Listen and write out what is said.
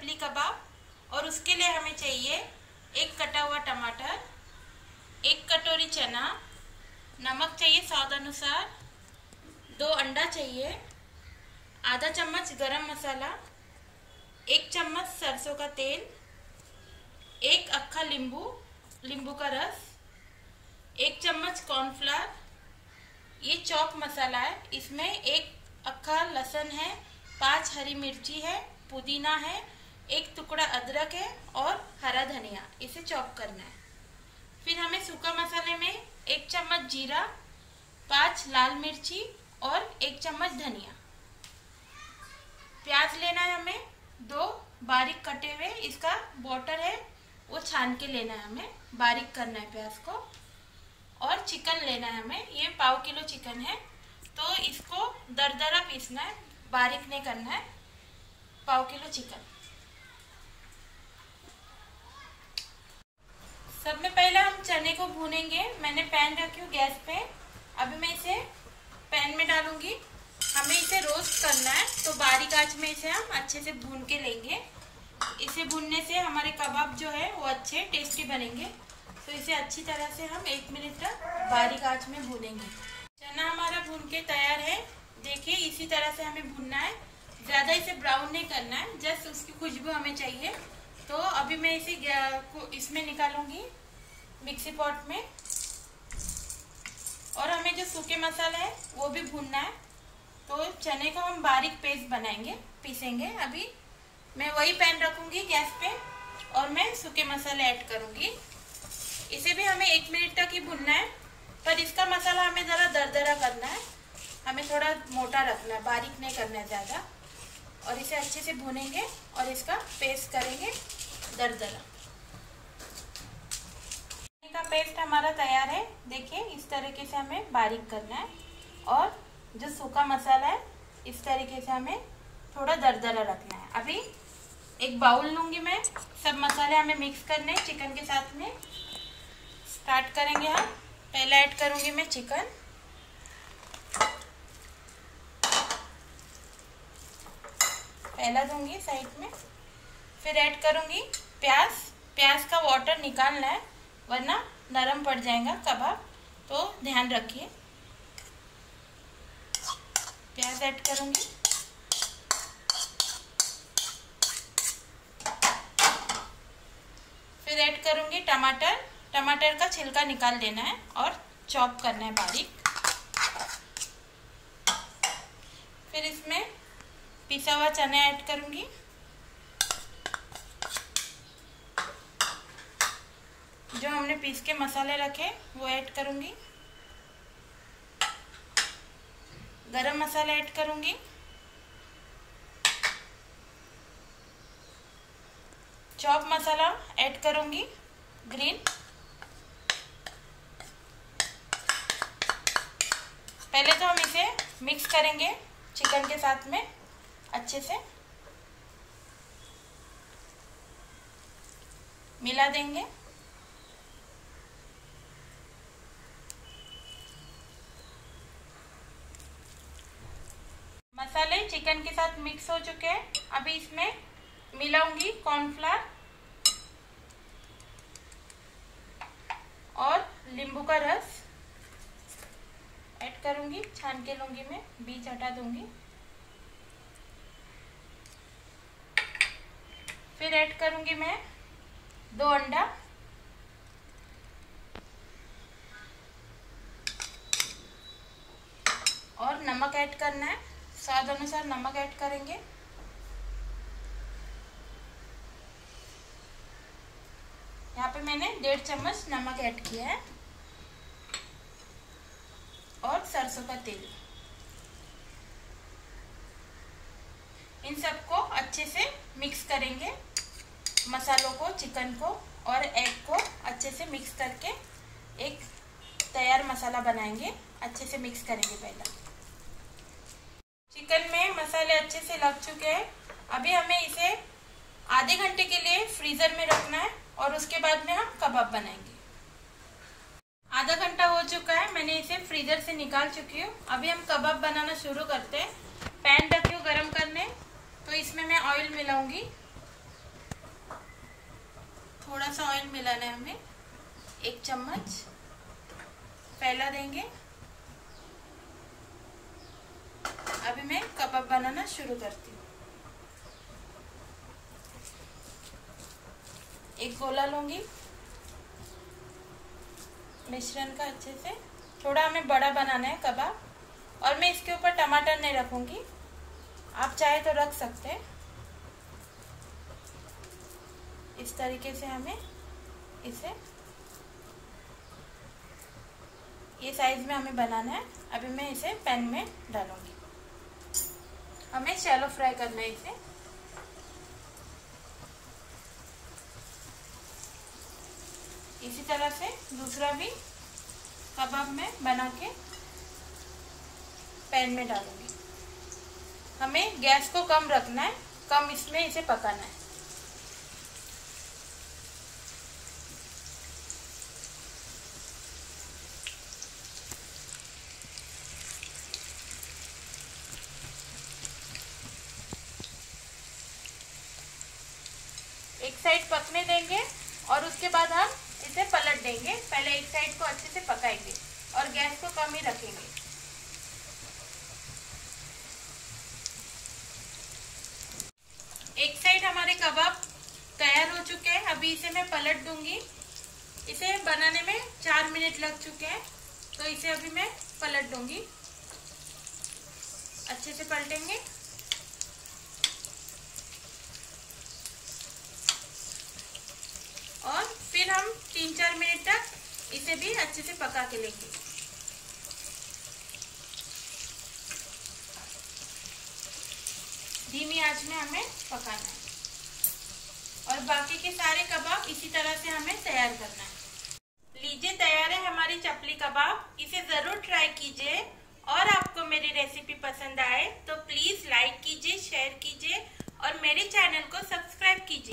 पतली कबाब। और उसके लिए हमें चाहिए 1 कटा हुआ टमाटर, 1 कटोरी चना, नमक चाहिए स्वाद अनुसार, 2 अंडा चाहिए, आधा चम्मच गरम मसाला, 1 चम्मच सरसों का तेल, 1 अक्खा नींबू का रस, 1 चम्मच कॉर्नफ्लावर। ये चॉप मसाला है, इसमें 1 अक्खा लहसुन है, 5 हरी मिर्ची है, पुदीना है, 1 टुकड़ा अदरक है और हरा धनिया। इसे चॉप करना है। फिर हमें सूखा मसाले में 1 चम्मच जीरा, 5 लाल मिर्ची और 1 चम्मच धनिया। प्याज लेना है हमें 2 बारीक कटे हुए, इसका बॉटर है वो छान के लेना है, हमें बारीक करना है प्याज को। और चिकन लेना है हमें, ये 1/2 किलो चिकन है, तो इसको दरदरा पीसना है, बारीक नहीं करना है। 1/2 किलो चिकन। सब में पहले हम चने को भूनेंगे। मैंने पैन रखी हूँ गैस पे, अभी मैं इसे पैन में डालूंगी। हमें इसे रोस्ट करना है, तो बारीक आंच में इसे हम अच्छे से भून के लेंगे। इसे भूनने से हमारे कबाब जो है वो अच्छे टेस्टी बनेंगे। तो इसे अच्छी तरह से हम 1 मिनट तक बारीक आंच में भूनेंगे। चना हमारा भून के तैयार है। देखिए इसी तरह से हमें भूनना है, ज़्यादा इसे ब्राउन नहीं करना है, जस्ट उसकी खुशबू हमें चाहिए। तो अभी मैं इसे इसमें निकालूंगी मिक्सी पॉट में। और हमें जो सूखे मसाला है वो भी भूनना है, तो चने को हम बारीक पेस्ट बनाएंगे, पीसेंगे। अभी मैं वही पैन रखूंगी गैस पे और मैं सूखे मसाले ऐड करूंगी। इसे भी हमें 1 मिनट तक ही भूनना है, पर इसका मसाला हमें ज़रा दरदरा करना है, हमें थोड़ा मोटा रखना है, बारीक नहीं करना है ज़्यादा। और इसे अच्छे से भूनेंगे और इसका पेस्ट करेंगे दरदरा। का पेस्ट हमारा तैयार है। देखिए इस तरीके से हमें बारीक करना है, और जो सूखा मसाला है इस तरीके से हमें थोड़ा दरदरा रखना है। अभी एक बाउल लूंगी मैं, सब मसाले हमें मिक्स करने हैं चिकन के साथ में। स्टार्ट करेंगे हम। पहले ऐड करूंगी मैं चिकन, पहला दूंगी साइड में। फिर ऐड करूंगी प्याज का वाटर निकालना है, वरना नरम पड़ जाएगा कबाब, तो ध्यान रखिए। प्याज ऐड करूंगी। फिर ऐड करूंगी टमाटर का छिलका निकाल देना है और चॉप करना है बारीक। फिर इसमें पिसा हुआ चना ऐड करूंगी। जो हमने पीस के मसाले रखे वो ऐड करूंगी। गरम मसाला ऐड करूंगी। चॉप मसाला ऐड करूंगी ग्रीन। पहले तो हम इसे मिक्स करेंगे चिकन के साथ में अच्छे से, मिला देंगे। मसाले चिकन के साथ मिक्स हो चुके हैं। अभी इसमें मिलाऊंगी कॉर्नफ्लावर और नींबू का रस ऐड करूंगी, छान के लूंगी मैं, बीज हटा दूंगी। फिर ऐड करूंगी मैं 2 अंडा, और नमक ऐड करना है, स्वाद अनुसार नमक ऐड करेंगे। यहाँ पे मैंने 1.5 चम्मच नमक ऐड किया है, और सरसों का तेल। इन सबको अच्छे से मिक्स करेंगे, मसालों को, चिकन को और एग को अच्छे से मिक्स करके एक तैयार मसाला बनाएंगे। अच्छे से मिक्स करेंगे। पहला चिकन में मसाले अच्छे से लग चुके हैं। अभी हमें इसे आधे घंटे के लिए फ्रीजर में रखना है, और उसके बाद में हम कबाब बनाएंगे। आधा घंटा हो चुका है, मैंने इसे फ्रीजर से निकाल चुकी हूँ। अभी हम कबाब बनाना शुरू करते हैं। पैन रखी हूँ गरम करने, तो इसमें मैं ऑयल मिलाऊंगी। थोड़ा सा ऑयल मिलाना है हमें, 1 चम्मच फैला देंगे। अभी मैं कबाब बनाना शुरू करती हूँ। एक गोला लूंगी मिश्रण का अच्छे से। थोड़ा हमें बड़ा बनाना है कबाब, और मैं इसके ऊपर टमाटर नहीं रखूंगी, आप चाहे तो रख सकते हैं। इस तरीके से हमें इसे ये साइज में हमें बनाना है। अभी मैं इसे पैन में डालूंगी। हमें शैलो फ्राई करना है इसे। इसी तरह से दूसरा भी कबाब में बना के पैन में डालूंगी। हमें गैस को कम रखना है, कम इसमें इसे पकाना है। एक साइड पकने देंगे और उसके बाद हम इसे पलट देंगे। पहले एक साइड को अच्छे से पकाएंगे और गैस को कम ही रखेंगे। एक साइड हमारे कबाब तैयार हो चुके हैं। अभी इसे मैं पलट दूंगी। इसे बनाने में 4 मिनट लग चुके हैं, तो इसे अभी मैं पलट दूंगी। अच्छे से पलटेंगे। और फिर हम 3-4 मिनट तक इसे भी अच्छे से पका के लेंगे। धीमी आंच में हमें पकाना है और बाकी के सारे कबाब इसी तरह से हमें तैयार करना है। लीजिए, तैयार है हमारी चपली कबाब। इसे जरूर ट्राई कीजिए और आपको मेरी रेसिपी पसंद आए तो प्लीज लाइक कीजिए, शेयर कीजिए और मेरे चैनल को सब्सक्राइब कीजिए।